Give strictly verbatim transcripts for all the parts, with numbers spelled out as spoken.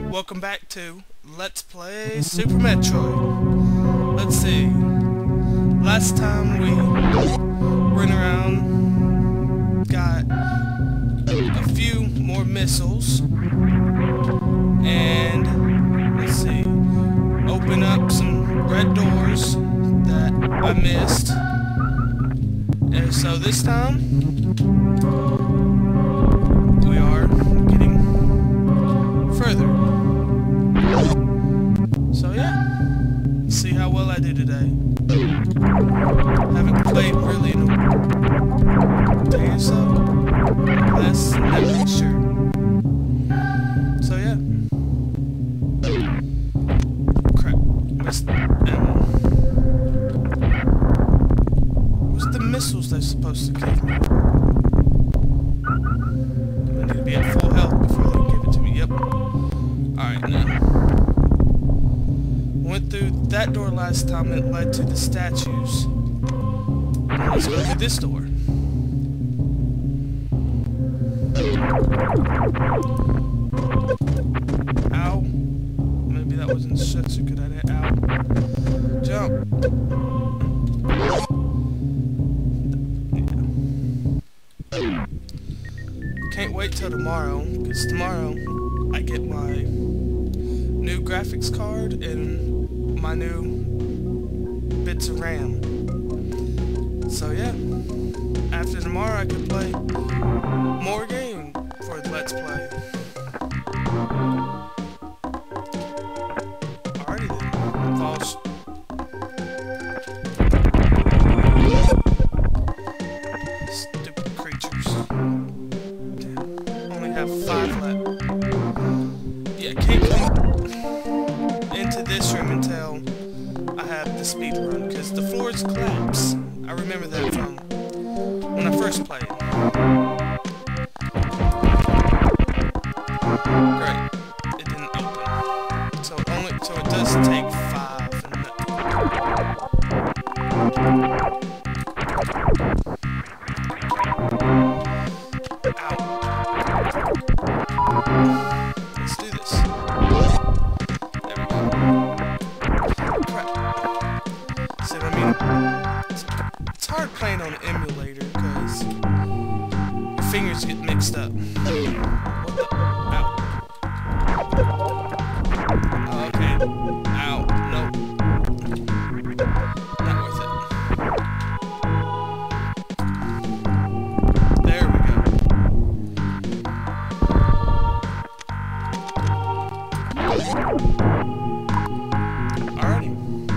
Welcome back to Let's Play Super Metroid. Let's see. Last time we went around, got a few more missiles, and let's see, open up some red doors that I missed. And so this time, we are getting further. So yeah, see how well I do today. Haven't played really in a day or so. Less, never sure. So yeah. Crap. Where's the ammo? Where's the missiles they're supposed to give me? I need to be at full health before they give it to me. Yep. Alright, now. Went through that door last time that led to the statues. Now let's go through this door. Ow. Maybe that wasn't such a good idea. Ow. Jump. Yeah. Can't wait till tomorrow, because tomorrow I get my new graphics card and my new bits of RAM. So yeah, after tomorrow I can play more game for the Let's Play. Alrighty then, false. Stupid creatures. Damn. Only have five left. Yeah, can't come into this room until I have the speed run, because the floors collapse. I remember that from when I first played. Great. It didn't open. So it only so it does take five and Ow. Let's do this. There we go. Crap. See what I mean? It's, it's hard playing on an emulator because your fingers get mixed up. What the? Ow. Oh, okay. Ow. Nope. Not worth it. There we go. Alrighty.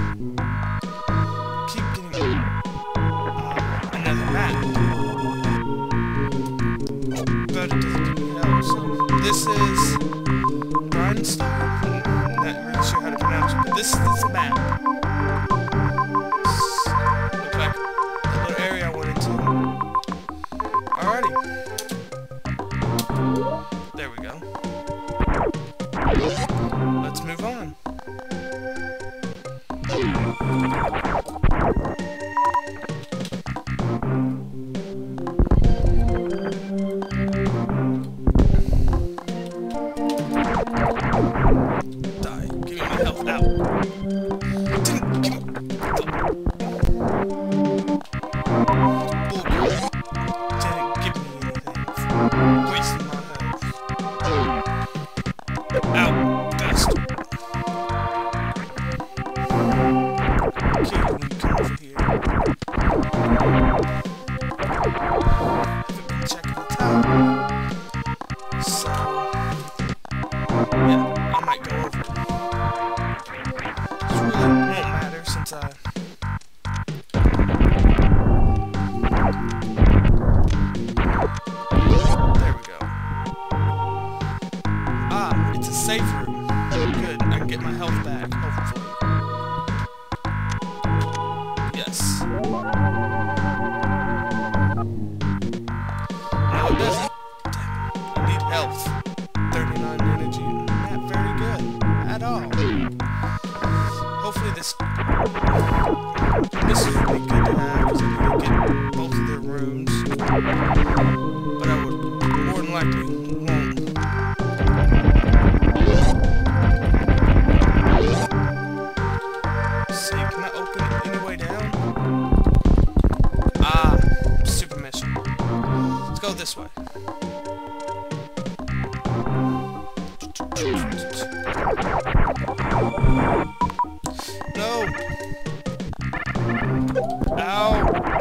Keep getting uh, another map. But it doesn't give me help. So this is Grindstone. I'm not really sure how to pronounce it, but this is this map. Looks like the little area I went into. Alrighty. There we go. Let's move on. Die. Give me my health out. Didn't give me... Bullcrap. Didn't give me anything. Wasting my health. Ow. Bastard. Okay, when you come over here. Haven't been checking the tower. So... yeah, I might go over it. This really won't matter since I... There we go. Ah, it's a safe room. Good, I can get my health back, hopefully. Yes. No, it doesn't. Damn it. I need health. thirty-nine energy. Not very good. At all. Hopefully this... This is really good to have, because I need to get both of their rooms. But I would more than likely won't. No! Ow!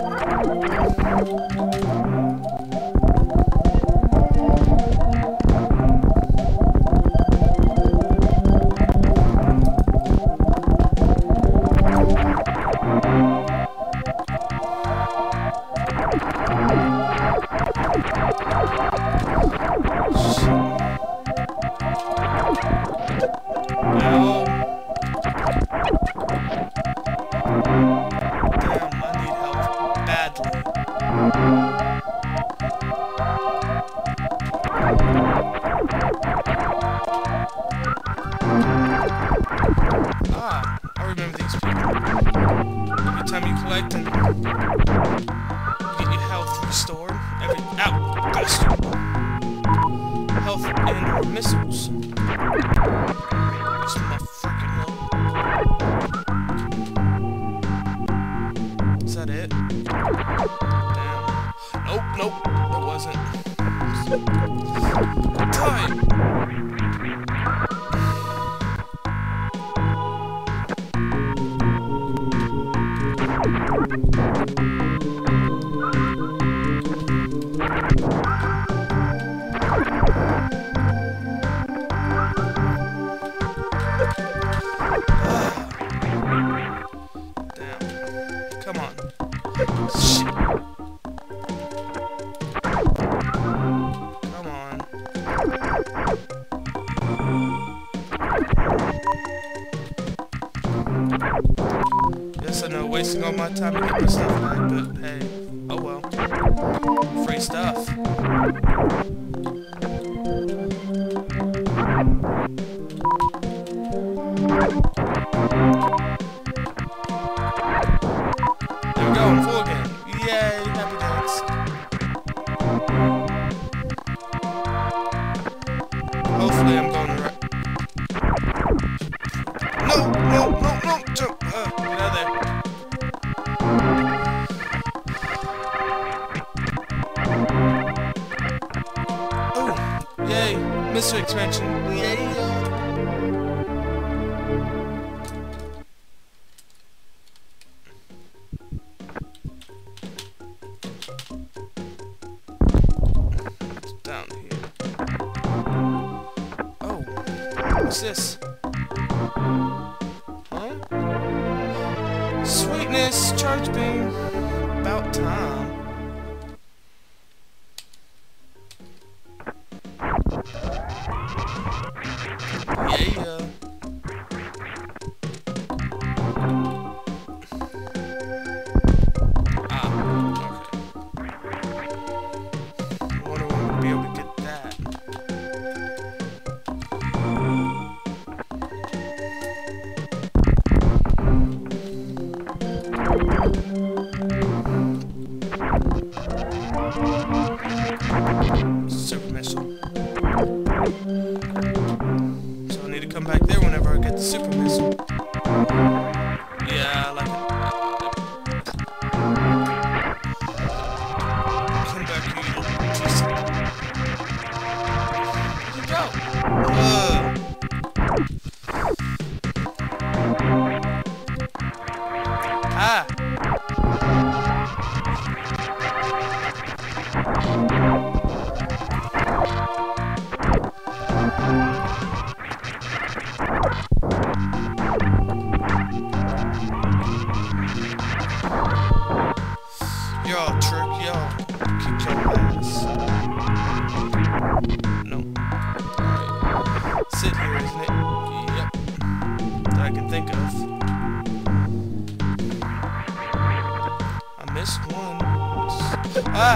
Ah, I remember these people. Every time you collect and get your health restored, every ow, bastard. Health and or missiles. Just my freaking health. Is that it? Damn. Nope, nope, it wasn't. Time! Come on. Shit. Come on. Yes, I know, wasting all my time to get my stuff back, but hey, oh well. Free stuff. There we go, I'm full again. Yay, happy days. Hopefully I'm going to right. No, no, no, no, jump. Uh, get out of there. Oh, yay, mystery expansion. Yay. Down here. Oh, what's this? Huh? Sweetness, charge beam. About time. Yeah. Ah, okay. I wonder when we'll be able to get that. Super missile. So I need to come back there whenever I get the super missile. Yeah, I like it. Come back, you little piece of... Where'd you go? Ugh. Ah! Y'all trick, y'all kick your ass. No. Alright. Sit here, isn't it? Yep. That I can think of. I missed one. Ah!